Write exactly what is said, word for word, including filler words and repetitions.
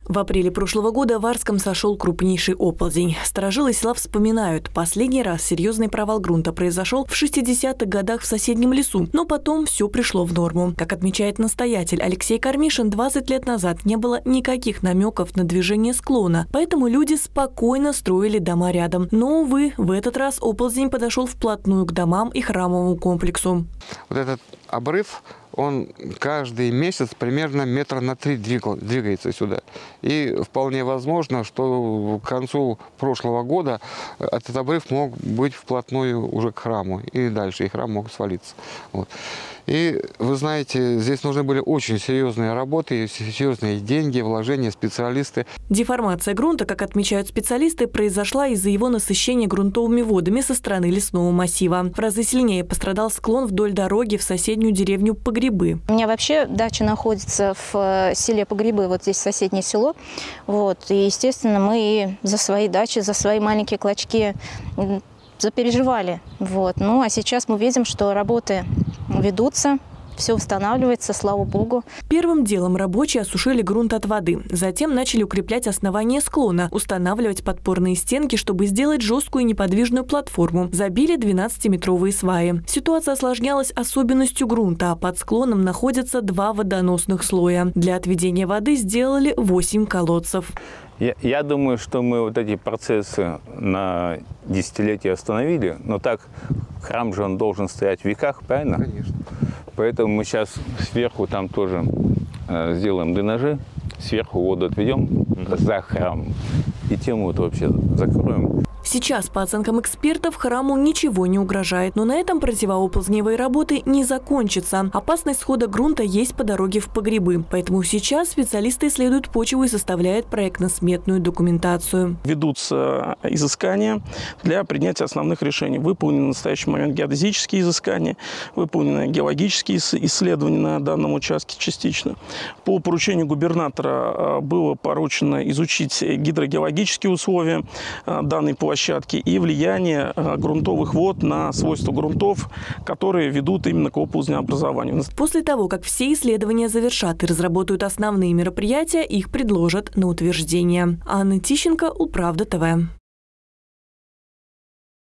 В апреле прошлого года в Арском сошел крупнейший оползень. Старожилы села вспоминают, последний раз серьезный провал грунта произошел в шестидесятых годах в соседнем лесу, но потом все пришло в норму. Как отмечает настоятель Алексей Кармишин, двадцать лет назад не было никаких намеков на движение склона, поэтому люди спокойно строили дома рядом. Но, увы, в этот раз оползень подошел вплотную к домам и храмовому комплексу. Вот этот обрыв, он каждый месяц примерно метра на три двигал, двигается сюда. И вполне возможно, что к концу прошлого года этот обрыв мог быть вплотную уже к храму. И дальше, и храм мог свалиться. Вот. И вы знаете, здесь нужны были очень серьезные работы, серьезные деньги, вложения, специалисты. Деформация грунта, как отмечают специалисты, произошла из-за его насыщения грунтовыми водами со стороны лесного массива. В разы сильнее пострадал склон вдоль дороги в соседнюю деревню Погребы. У меня вообще дача находится в селе Погребы, вот здесь соседнее село. Вот. И, естественно, мы за свои дачи, за свои маленькие клочки запереживали. Вот. Ну, а сейчас мы видим, что работы ведутся, все восстанавливается, слава богу. Первым делом рабочие осушили грунт от воды. Затем начали укреплять основание склона, устанавливать подпорные стенки, чтобы сделать жесткую и неподвижную платформу. Забили двенадцатиметровые сваи. Ситуация осложнялась особенностью грунта, а под склоном находятся два водоносных слоя. Для отведения воды сделали восемь колодцев. Я, я думаю, что мы вот эти процессы на десятилетия остановили, но так храм же он должен стоять в веках, правильно? Конечно. Поэтому мы сейчас сверху там тоже э, сделаем дренажи, сверху воду отведем mm-hmm. за храм и тему вот вообще закроем. Сейчас, по оценкам экспертов, храму ничего не угрожает, но на этом противооползневые работы не закончатся. Опасность схода грунта есть по дороге в Погребы, поэтому сейчас специалисты исследуют почву и составляют проектно-сметную документацию. Ведутся изыскания для принятия основных решений. Выполнены в настоящий момент геодезические изыскания, выполнены геологические исследования на данном участке частично. По поручению губернатора было поручено изучить гидрогеологические условия данной площадки и влияние грунтовых вод на свойства грунтов, которые ведут именно к оползнеобразованию. После того, как все исследования завершат и разработают основные мероприятия, их предложат на утверждение. Анна Тищенко, Управда ТВ.